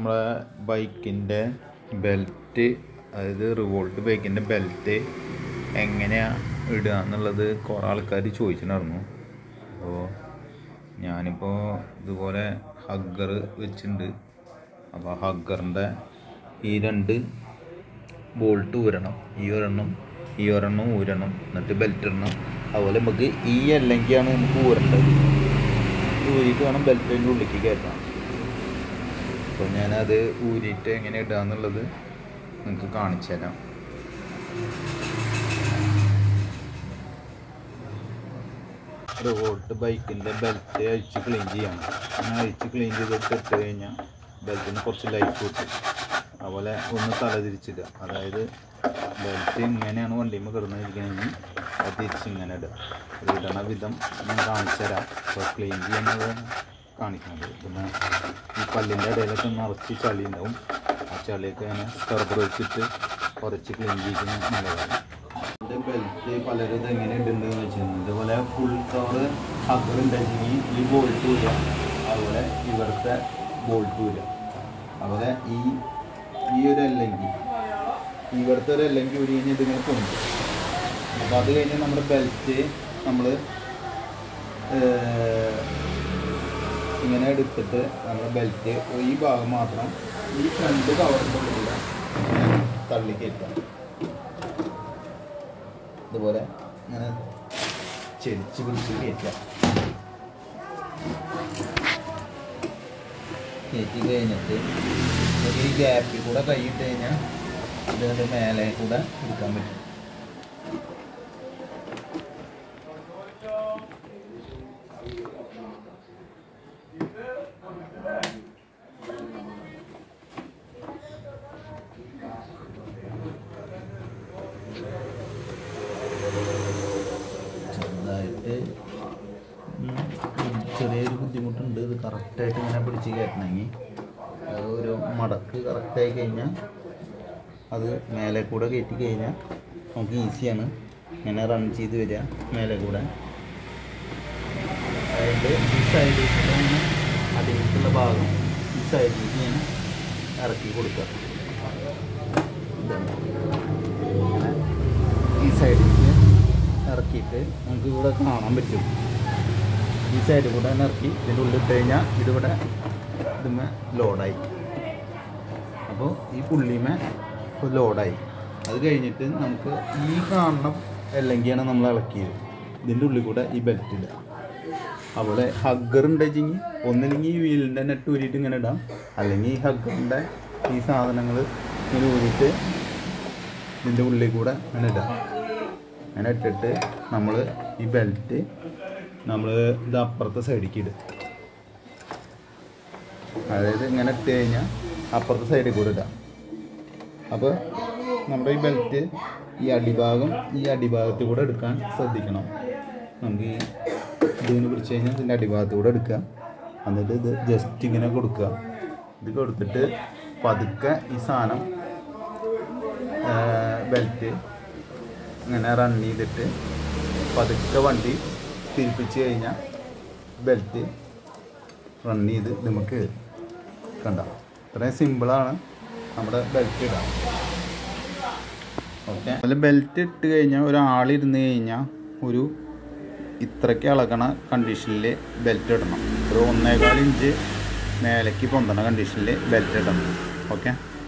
നമ്മളെ ബൈക്കിൻ്റെ ബെൽറ്റ്, അതായത് റിവോൾട്ട് ബൈക്കിൻ്റെ ബെൽറ്റ് എങ്ങനെയാണ് ഇടുക എന്നുള്ളത് കുറേ ആൾക്കാർ ചോദിച്ചിട്ടുണ്ടായിരുന്നു. അപ്പോൾ ഞാനിപ്പോൾ ഇതുപോലെ ഹഗ്ഗർ വെച്ചിട്ടുണ്ട്. അപ്പോൾ ഹഗ്ഗറിൻ്റെ ഈ രണ്ട് ബോൾട്ട് ഊരണം, ഈ ഒരെണ്ണം ഊരണം, എന്നിട്ട് ബെൽറ്റ് ഇടണം. അതുപോലെ നമുക്ക് ഈ അല്ലെങ്കിലാണ് നമുക്ക് ഊരേണ്ടത്. ഊരിയിട്ട് വേണം ബെൽറ്റിൻ്റെ ഉള്ളിലേക്ക് കയറ്റാം. അപ്പോൾ ഞാനത് ഊരിയിട്ട് എങ്ങനെ ഇടുക എന്നുള്ളത് നിങ്ങൾക്ക് കാണിച്ചു തരാം. റിവോൾട്ട് ബൈക്കിൻ്റെ ബെൽറ്റ് അഴിച്ച് ക്ലീൻ ചെയ്യണം. അങ്ങനെ അഴിച്ച് ക്ലീൻ ചെയ്തിട്ട് ഇട്ട് കഴിഞ്ഞാൽ ബെൽറ്റിന് കുറച്ച് ലൈഫ് കിട്ടും. അതുപോലെ ഒന്ന് തലതിരിച്ചിടുക, അതായത് ബെൽറ്റ് ഇങ്ങനെയാണ് വണ്ടിയുമ്പോൾ കിടന്നിരിക്കണമെങ്കിൽ അത് തിരിച്ചിങ്ങനെ ഇടുക. അത് ഇടണ വിധം ഞാൻ കാണിച്ചു തരാം. അപ്പോൾ ക്ലീൻ ചെയ്യുന്നത് കാണിക്കുന്നത്. പിന്നെ ഈ കല്ലിൻ്റെ ഇടയിലൊക്കെ നിറച്ച് ചളി ഉണ്ടാവും. ആ ചളിയൊക്കെ ഇങ്ങനെ സ്ക്രബ്ബർ വെച്ചിട്ട് കുറച്ച് ക്ലീൻ ചെയ്യുന്നത് നല്ലതാണ്. എൻ്റെ ബെൽറ്റ് പലരും ഇത് എങ്ങനെ ഇടുന്നതെന്ന് വെച്ചിട്ടുണ്ടെങ്കിൽ ഇതുപോലെ ഫുൾ കവർ ഹഗ്ഗർ ഉണ്ടെങ്കിൽ ഈ ബോൾട്ട് വരിക, അതുപോലെ ഇവിടുത്തെ ബോൾട്ട് വരിക, അതുപോലെ ഈ ഒരു അല്ലെങ്കിൽ ഇവിടുത്തെ ഒരു അല്ലെങ്കിൽ ഒരു കഴിഞ്ഞ് ഇതിങ്ങനെ കൊണ്ടു. അപ്പോൾ അത് കഴിഞ്ഞ് നമ്മുടെ ബെൽറ്റ് നമ്മൾ ഇങ്ങനെ എടുത്തിട്ട് നമ്മുടെ ബെൽറ്റ് ഈ ഭാഗം മാത്രം ഈ ഫ്രണ്ട് കവറിൻ്റെ ഉള്ളിൽ തള്ളി കയറ്റാം. ഇതുപോലെ ഇങ്ങനെ ചെരിച്ച് പിടിച്ച് കയറ്റാം. കയറ്റി കഴിഞ്ഞിട്ട് ഈ ഗ്യാപ്പിൽ കൂടെ കൈയിട്ട് കഴിഞ്ഞാൽ ഇതിൻ്റെ മേലെ കൂടെ എടുക്കാൻ പറ്റും. ചെറുതായിട്ട് ചെറിയൊരു ബുദ്ധിമുട്ടുണ്ട്. ഇത് കറക്റ്റായിട്ട് ഇങ്ങനെ പിടിച്ച് കയറ്റണമെങ്കിൽ അത് ഒരു മടക്ക് കറക്റ്റായി കഴിഞ്ഞാൽ അത് മേലെ കൂടെ കയറ്റി കഴിഞ്ഞാൽ നമുക്ക് ഈസിയാണ്. ഇങ്ങനെ റൺ ചെയ്ത് വരിക മേലെ കൂടെ. അതായത് ഈ സൈഡിലേക്ക് അടിയിലുള്ള ഭാഗം ഈ സൈഡിലേക്ക് ഇങ്ങനെ ഇറക്കി കൊടുക്കുക. ഇങ്ങനെ ഈ സൈഡിലേക്ക് ഇറക്കിയിട്ട് നമുക്ക് ഇവിടെ കാണാൻ പറ്റും. ഈ സൈഡിൽ കൂടെ തന്നെ ഇറക്കി ഇതിൻ്റെ ഉള്ളിൽ ഇട്ട് കഴിഞ്ഞാൽ ഇതിവിടെ ഇതുമേ ലോഡായി. അപ്പോൾ ഈ പുള്ളിമേ ഇപ്പോൾ ലോഡായി. അത് കഴിഞ്ഞിട്ട് നമുക്ക് ഈ കാണുന്ന എല്ലെങ്കിയാണ് നമ്മൾ ഇളക്കിയത്. ഇതിൻ്റെ ഉള്ളിൽ കൂടെ ഈ ബെൽറ്റ് ഇടുക. അതുപോലെ ഹഗ്ഗർ ഉണ്ടെങ്കിൽ ഒന്നില്ലെങ്കിൽ ഈ വീലിൻ്റെ നെറ്റ് ഊരിയിട്ട് ഇങ്ങനെ ഇടാം, അല്ലെങ്കിൽ ഈ ഹഗ്ഗറിൻ്റെ ഈ സാധനങ്ങൾ ഇങ്ങനെ ഊരിയിട്ട് ഇതിൻ്റെ ഉള്ളിൽ കൂടെ ഇങ്ങനെ ഇടാം. അങ്ങനെ ഇട്ടിട്ട് നമ്മൾ ഈ ബെൽറ്റ് നമ്മൾ ഇത് അപ്പുറത്തെ സൈഡിലേക്ക് ഇടുക. അതായത് ഇങ്ങനെ ഇട്ട് കഴിഞ്ഞാൽ അപ്പുറത്തെ സൈഡിൽ കൂടെ ഇടാം. അപ്പോൾ നമ്മുടെ ഈ ബെൽറ്റ് ഈ അടിഭാഗത്തിൽ കൂടെ എടുക്കാൻ ശ്രദ്ധിക്കണം. നമുക്ക് ഈ ഇതിന് പിടിച്ച് കഴിഞ്ഞാൽ ഇതിൻ്റെ അടിഭാഗത്ത് കൂടെ എടുക്കുക. എന്നിട്ട് ഇത് ജസ്റ്റ് ഇങ്ങനെ കൊടുക്കുക. ഇത് കൊടുത്തിട്ട് പതുക്കെ ഈ സാധനം ബെൽറ്റ് ഇങ്ങനെ റൺ ചെയ്തിട്ട് പതുക്കെ വണ്ടി തിരിപ്പിച്ച് കഴിഞ്ഞാൽ ബെൽറ്റ് റൺ ചെയ്ത് നമുക്ക് കണ്ട. ഇത്രയും സിമ്പിളാണ് നമ്മുടെ ബെൽറ്റ് ഇടാൻ. ഓക്കെ, അതുപോലെ ബെൽറ്റ് ഇട്ട് കഴിഞ്ഞാൽ ഒരാളിരുന്ന് കഴിഞ്ഞാൽ ഒരു ഇത്രയ്ക്ക് ഇളകണ കണ്ടീഷനിൽ ബെൽറ്റ് ഇടണം. ഒരു 1.25 ഇഞ്ച് മേലേക്ക് പൊന്തണ കണ്ടീഷനിൽ ബെൽറ്റ് ഇടണം. ഓക്കെ.